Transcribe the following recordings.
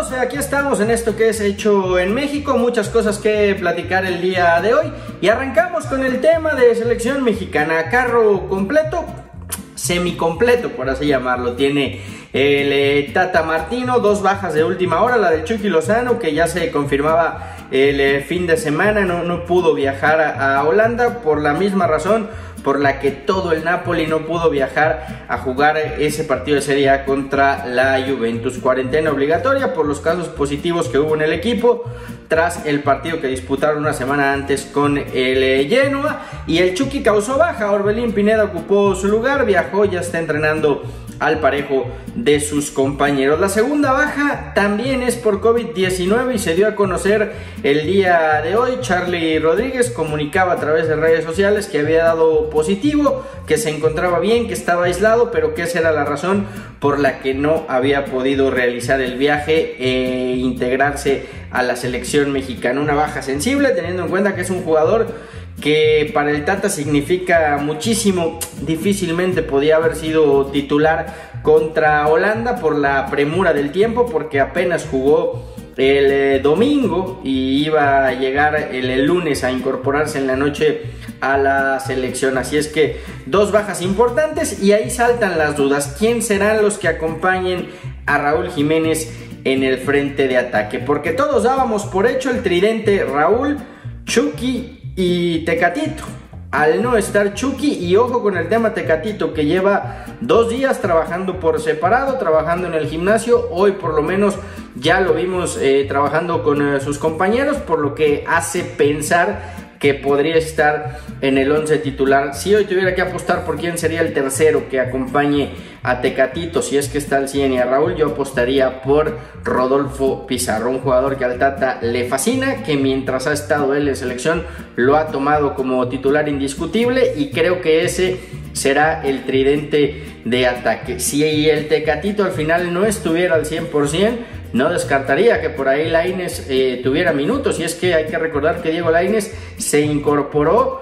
todos, aquí estamos en esto que es Hecho en México, muchas cosas que platicar el día de hoy y arrancamos con el tema de selección mexicana. Carro completo, semicompleto por así llamarlo, tiene el Tata Martino, 2 bajas de última hora, la del Chucky Lozano que ya se confirmaba el fin de semana, no pudo viajar a Holanda por la misma razón por la que todo el Napoli no pudo viajar a jugar ese partido de Serie A contra la Juventus. Cuarentena obligatoria por los casos positivos que hubo en el equipo tras el partido que disputaron una semana antes con el Genoa, y el Chucky causó baja. Orbelín Pineda ocupó su lugar, viajó, ya está entrenando al parejo de sus compañeros. La segunda baja también es por COVID-19 y se dio a conocer el día de hoy. Charly Rodríguez comunicaba a través de redes sociales que había dado positivo, que se encontraba bien, que estaba aislado, pero que esa era la razón por la que no había podido realizar el viaje e integrarse a la selección mexicana. Una baja sensible, teniendo en cuenta que es un jugador que para el Tata significa muchísimo. Difícilmente podía haber sido titular contra Holanda por la premura del tiempo, porque apenas jugó el domingo y iba a llegar el lunes a incorporarse en la noche a la selección. Así es que 2 bajas importantes y ahí saltan las dudas. ¿Quién serán los que acompañen a Raúl Jiménez en el frente de ataque? Porque todos dábamos por hecho el tridente Raúl, Chucky y Tecatito. Al no estar Chucky, y ojo con el tema Tecatito, que lleva 2 días trabajando por separado, trabajando en el gimnasio. Hoy por lo menos ya lo vimos trabajando con sus compañeros, por lo que hace pensar que podría estar en el 11 titular. Si hoy tuviera que apostar por quién sería el tercero que acompañe a Tecatito, si es que está al 100, y a Raúl, yo apostaría por Rodolfo Pizarro, un jugador que al Tata le fascina, que mientras ha estado él en selección lo ha tomado como titular indiscutible, y creo que ese será el tridente de ataque. Si el Tecatito al final no estuviera al 100%, no descartaría que por ahí Lainez tuviera minutos, y es que hay que recordar que Diego Lainez se incorporó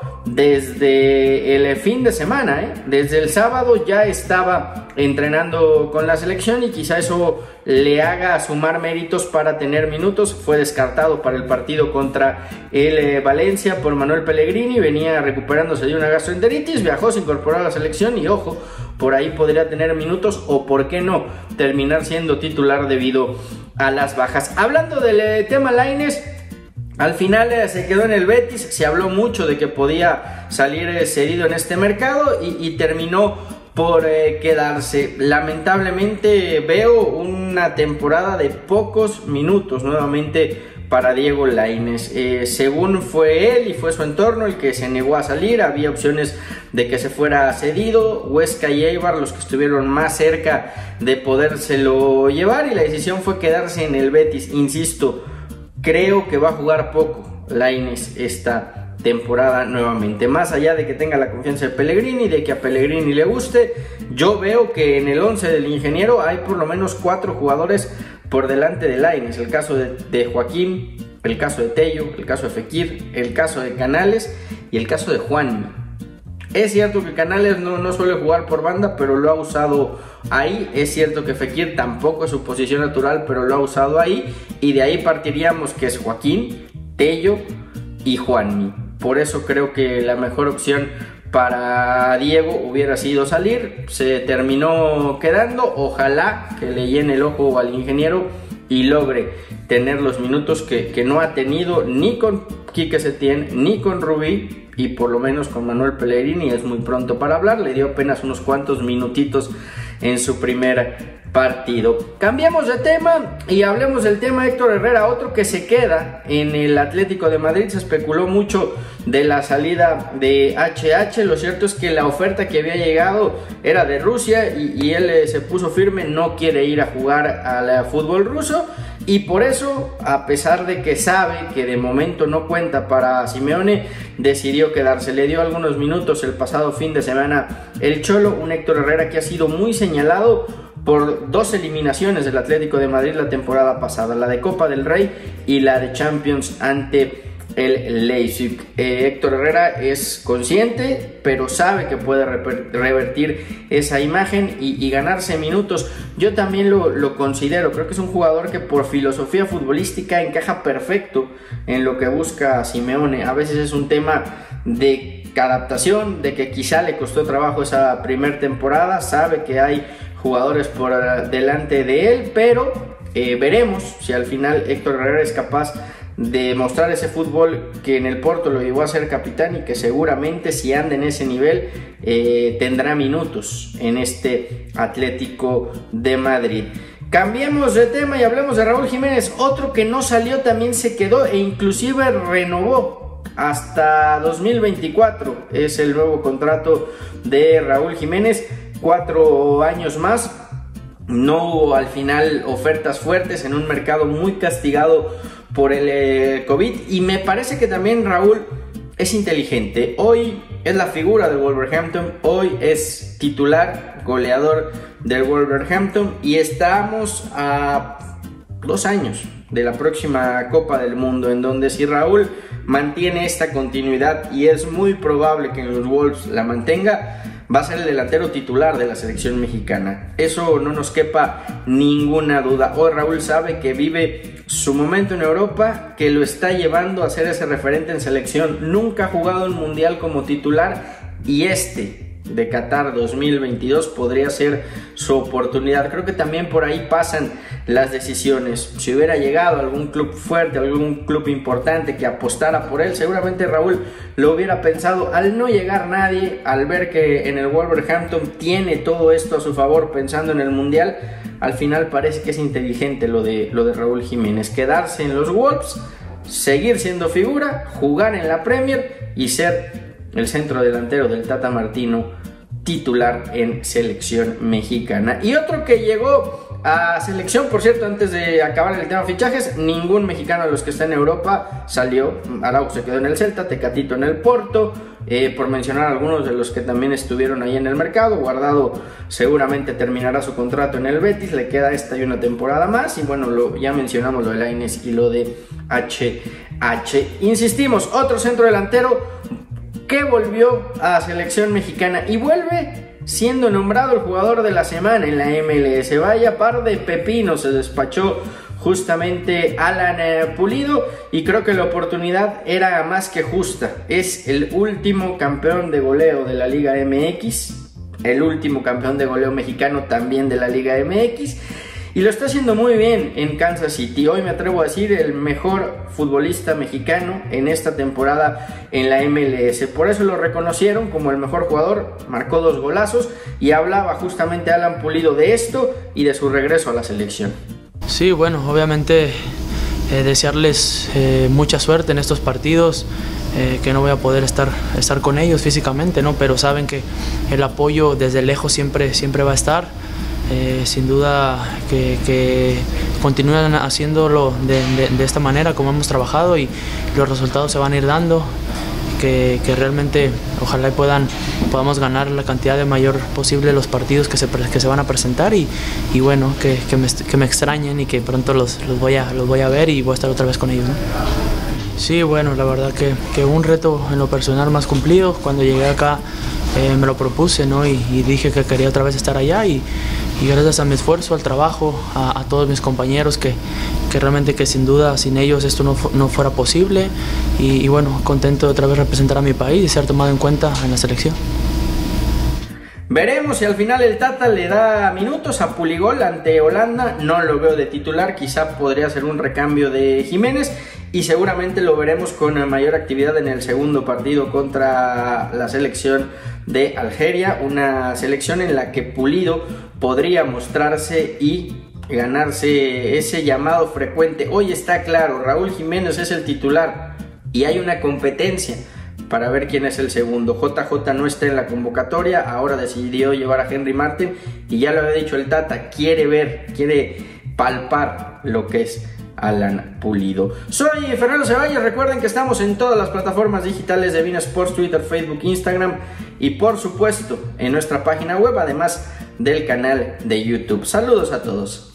desde el fin de semana, desde el sábado ya estaba entrenando con la selección, y quizá eso le haga sumar méritos para tener minutos. Fue descartado para el partido contra el Valencia por Manuel Pellegrini, venía recuperándose de una gastroenteritis, viajó, se incorporó a la selección y ojo, por ahí podría tener minutos o por qué no terminar siendo titular debido a las bajas. Hablando del tema Lainez, al final se quedó en el Betis. Se habló mucho de que podía salir cedido en este mercado y terminó por quedarse. Lamentablemente veo una temporada de pocos minutos nuevamente para Diego Lainez. Según fue él y fue su entorno el que se negó a salir, había opciones de que se fuera cedido, Huesca y Eibar los que estuvieron más cerca de podérselo llevar, y la decisión fue quedarse en el Betis. Insisto, creo que va a jugar poco Lainez esta temporada nuevamente, más allá de que tenga la confianza de Pellegrini, de que a Pellegrini le guste. Yo veo que en el 11 del ingeniero hay por lo menos 4 jugadores por delante de Lainez: el caso de Joaquín, el caso de Tello, el caso de Fekir, el caso de Canales y el caso de Juanmi. Es cierto que Canales no suele jugar por banda, pero lo ha usado ahí. Es cierto que Fekir tampoco es su posición natural, pero lo ha usado ahí. Y de ahí partiríamos que es Joaquín, Tello y Juanmi. Por eso creo que la mejor opción para Diego hubiera sido salir. Se terminó quedando. Ojalá que le llene el ojo al ingeniero y logre tener los minutos que no ha tenido ni con Quique Setién ni con Rubí, y por lo menos con Manuel Pellegrini es muy pronto para hablar. Le dio apenas unos cuantos minutitos en su primer partido. Cambiamos de tema y hablemos del tema Héctor Herrera, otro que se queda en el Atlético de Madrid. Se especuló mucho de la salida de HH. Lo cierto es que la oferta que había llegado era de Rusia y él se puso firme, no quiere ir a jugar al fútbol ruso, y por eso, a pesar de que sabe que de momento no cuenta para Simeone, decidió quedarse. Le dio algunos minutos el pasado fin de semana el Cholo, un Héctor Herrera que ha sido muy señalado por 2 eliminaciones del Atlético de Madrid la temporada pasada, la de Copa del Rey y la de Champions ante el Leipzig. Héctor Herrera es consciente, pero sabe que puede revertir esa imagen y ganarse minutos. Yo también lo considero, creo que es un jugador que por filosofía futbolística encaja perfecto en lo que busca Simeone. A veces es un tema de adaptación, de que quizá le costó trabajo esa primera temporada, sabe que hay jugadores por delante de él, pero veremos si al final Héctor Herrera es capaz de mostrar ese fútbol que en el Porto lo llevó a ser capitán y que seguramente si anda en ese nivel tendrá minutos en este Atlético de Madrid. Cambiemos de tema y hablemos de Raúl Jiménez, otro que no salió, también se quedó e inclusive renovó hasta 2024, es el nuevo contrato de Raúl Jiménez, 4 años más. No hubo al final ofertas fuertes en un mercado muy castigado por el COVID, y me parece que también Raúl es inteligente. Hoy es la figura del Wolverhampton, hoy es titular, goleador del Wolverhampton, y estamos a 2 años de la próxima Copa del Mundo, en donde si Raúl mantiene esta continuidad, y es muy probable que en los Wolves la mantenga, va a ser el delantero titular de la selección mexicana. Eso no nos quepa ninguna duda. Hoy Raúl sabe que vive su momento en Europa, que lo está llevando a ser ese referente en selección. Nunca ha jugado un mundial como titular, y este de Qatar 2022 podría ser su oportunidad. Creo que también por ahí pasan las decisiones. Si hubiera llegado a algún club fuerte, algún club importante que apostara por él, seguramente Raúl lo hubiera pensado. Al no llegar nadie, al ver que en el Wolverhampton tiene todo esto a su favor pensando en el mundial, al final parece que es inteligente lo de Raúl Jiménez, quedarse en los Wolves, seguir siendo figura, jugar en la Premier y ser el centro delantero del Tata Martino, titular en selección mexicana. Y otro que llegó a selección, por cierto, antes de acabar el tema fichajes, ningún mexicano de los que está en Europa salió. Araujo se quedó en el Celta, Tecatito en el Porto, por mencionar algunos de los que también estuvieron ahí en el mercado. Guardado seguramente terminará su contrato en el Betis, le queda esta y una temporada más, y bueno, ya mencionamos lo de Lainez y lo de HH. Insistimos, otro centro delantero que volvió a selección mexicana y vuelve siendo nombrado el jugador de la semana en la MLS. Vaya par de pepinos se despachó justamente Alan Pulido, y creo que la oportunidad era más que justa. Es el último campeón de goleo de la Liga MX, el último campeón de goleo mexicano también de la Liga MX, y lo está haciendo muy bien en Kansas City. Hoy me atrevo a decir el mejor futbolista mexicano en esta temporada en la MLS. Por eso lo reconocieron como el mejor jugador, marcó 2 golazos, y hablaba justamente Alan Pulido de esto y de su regreso a la selección. Sí, bueno, obviamente desearles mucha suerte en estos partidos, que no voy a poder estar con ellos físicamente, ¿no? Pero saben que el apoyo desde lejos siempre va a estar. Sin duda que continúan haciéndolo de esta manera como hemos trabajado, y los resultados se van a ir dando, que realmente ojalá podamos ganar la cantidad de mayor posible los partidos que se van a presentar, y bueno, que me extrañen y que pronto los voy a ver y voy a estar otra vez con ellos, ¿no? Sí, bueno, la verdad que un reto en lo personal más cumplido. Cuando llegué acá me lo propuse, ¿no? Y dije que quería otra vez estar allá, y gracias a mi esfuerzo, al trabajo, a todos mis compañeros que realmente que sin duda sin ellos esto no fuera posible, y bueno, contento de otra vez representar a mi país y ser tomado en cuenta en la selección. Veremos si al final el Tata le da minutos a Puligol ante Holanda. No lo veo de titular, quizá podría ser un recambio de Jiménez, y seguramente lo veremos con mayor actividad en el segundo partido contra la selección de Algeria, una selección en la que Pulido podría mostrarse y ganarse ese llamado frecuente. Hoy está claro, Raúl Jiménez es el titular y hay una competencia para ver quién es el segundo. JJ no está en la convocatoria, ahora decidió llevar a Henry Martin, y ya lo había dicho el Tata, quiere palpar lo que es Alan Pulido. Soy Fernando Ceballos, recuerden que estamos en todas las plataformas digitales de beIN Sports, Twitter, Facebook, Instagram, y por supuesto en nuestra página web, además del canal de YouTube. Saludos a todos.